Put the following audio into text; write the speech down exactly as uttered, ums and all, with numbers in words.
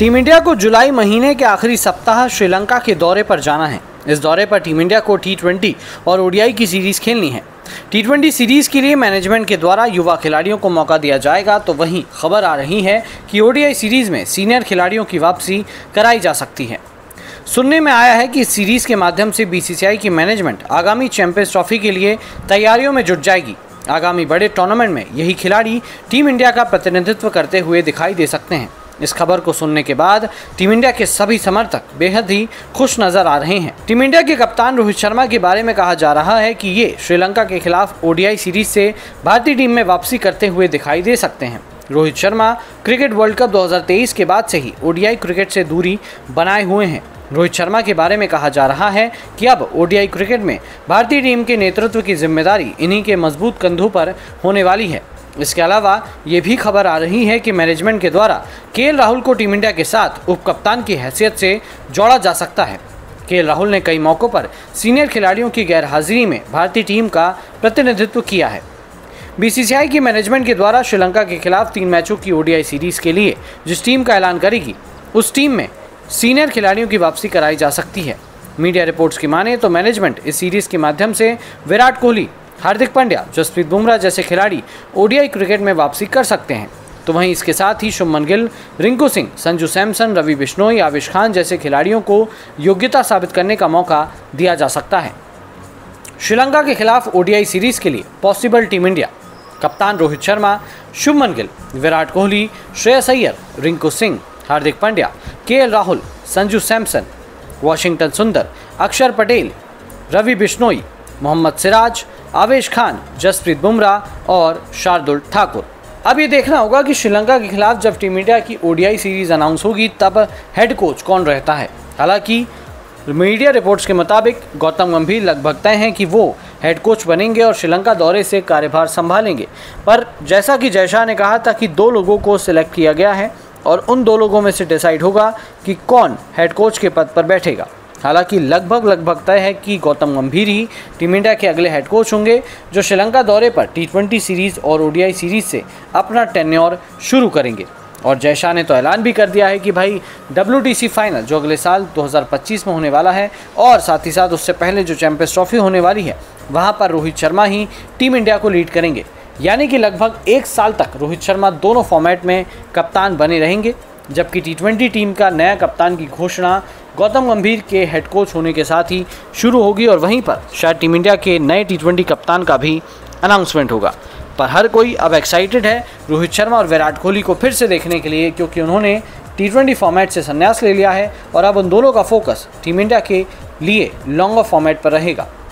Team India को जुलाई महीने के आखिरी सप्ताह श्रीलंका के दौरे पर जाना है। इस दौरे पर टीम इंडिया को टी ट्वेंटी और ओडीआई की सीरीज खेलनी है। टी ट्वेंटी सीरीज के लिए मैनेजमेंट के द्वारा युवा खिलाड़ियों को मौका दिया जाएगा, तो वहीं खबर आ रही है कि ओडीआई सीरीज में सीनियर खिलाड़ियों की वापसी कराई जा सकती है। सुनने में आया है कि इस सीरीज के माध्यम से बीसीसीआई की मैनेजमेंट आगामी चैंपियंस ट्रॉफी के लिए तैयारियों में जुट जाएगी। आगामी बड़े टूर्नामेंट में यही खिलाड़ी टीम इंडिया का प्रतिनिधित्व करते हुए दिखाई दे सकते हैं। इस खबर को सुनने के बाद टीम इंडिया के सभी समर्थक बेहद ही खुश नजर आ रहे हैं। टीम इंडिया के कप्तान रोहित शर्मा के बारे में कहा जा रहा है कि ये श्रीलंका के खिलाफ ओडीआई सीरीज से भारतीय टीम में वापसी करते हुए दिखाई दे सकते हैं। Rohit Sharma cricket world cup दो हज़ार तेईस के बाद से ही ओडीआई क्रिकेट से दूरी बनाए हुए हैं। रोहित शर्मा के बारे में कहा जा रहा है कि अब ओडीआई क्रिकेट में भारतीय टीम के नेतृत्व की जिम्मेदारी इन्हीं के मजबूत कंधों पर होने वाली है। इसके अलावा ये भी खबर आ रही है कि मैनेजमेंट के द्वारा केएल राहुल को टीम इंडिया के साथ उप कप्तान की हैसियत से जोड़ा जा सकता है। केएल राहुल ने कई मौक़ों पर सीनियर खिलाड़ियों की गैरहाजिरी में भारतीय टीम का प्रतिनिधित्व किया है। बीसीसीआई की मैनेजमेंट के द्वारा श्रीलंका के खिलाफ तीन मैचों की ओडीआई सीरीज के लिए जिस टीम का ऐलान करेगी, उस टीम में सीनियर खिलाड़ियों की वापसी कराई जा सकती है। मीडिया रिपोर्ट्स की माने तो मैनेजमेंट इस सीरीज के माध्यम से विराट कोहली, हार्दिक पांड्या, जसप्रीत बुमराह जैसे खिलाड़ी ओडीआई क्रिकेट में वापसी कर सकते हैं। तो वहीं इसके साथ ही शुभमन गिल, रिंकू सिंह, संजू सैमसन, रवि बिश्नोई, आवेश खान जैसे खिलाड़ियों को योग्यता साबित करने का मौका दिया जा सकता है। श्रीलंका के खिलाफ ओडीआई सीरीज के लिए पॉसिबल टीम इंडिया: कप्तान रोहित शर्मा, शुभमन गिल, विराट कोहली, श्रेयस अय्यर, रिंकू सिंह, हार्दिक पांड्या, केएल राहुल, संजू सैमसन, वाशिंगटन सुंदर, अक्षर पटेल, रवि बिश्नोई, मोहम्मद सिराज, आवेश खान, जसप्रीत बुमराह और शार्दुल ठाकुर। अब ये देखना होगा कि श्रीलंका के खिलाफ जब टीम इंडिया की ओडीआई सीरीज अनाउंस होगी तब हेड कोच कौन रहता है। हालांकि मीडिया रिपोर्ट्स के मुताबिक गौतम गंभीर लगभग तय हैं कि वो हेड कोच बनेंगे और श्रीलंका दौरे से कार्यभार संभालेंगे। पर जैसा कि जय शाह ने कहा था कि दो लोगों को सिलेक्ट किया गया है और उन दो लोगों में से डिसाइड होगा कि कौन हेड कोच के पद पर बैठेगा। हालांकि लगभग लगभग तय है कि गौतम गंभीर ही टीम इंडिया के अगले हेड कोच होंगे, जो श्रीलंका दौरे पर टी ट्वेंटी सीरीज़ और ओडीआई सीरीज़ से अपना टेन्योर शुरू करेंगे। और जय शाह ने तो ऐलान भी कर दिया है कि भाई डब्ल्यूटीसी फाइनल जो अगले साल दो हज़ार पच्चीस में होने वाला है और साथ ही साथ उससे पहले जो चैंपियंस ट्रॉफी होने वाली है, वहाँ पर रोहित शर्मा ही टीम इंडिया को लीड करेंगे। यानी कि लगभग एक साल तक रोहित शर्मा दोनों फॉर्मेट में कप्तान बने रहेंगे, जबकि टी ट्वेंटी टीम का नया कप्तान की घोषणा गौतम गंभीर के हेड कोच होने के साथ ही शुरू होगी और वहीं पर शायद टीम इंडिया के नए टी ट्वेंटी कप्तान का भी अनाउंसमेंट होगा। पर हर कोई अब एक्साइटेड है रोहित शर्मा और विराट कोहली को फिर से देखने के लिए, क्योंकि उन्होंने टी ट्वेंटी फॉर्मेट से संन्यास ले लिया है और अब उन दोनों का फोकस टीम इंडिया के लिए लॉन्गर फॉर्मेट पर रहेगा।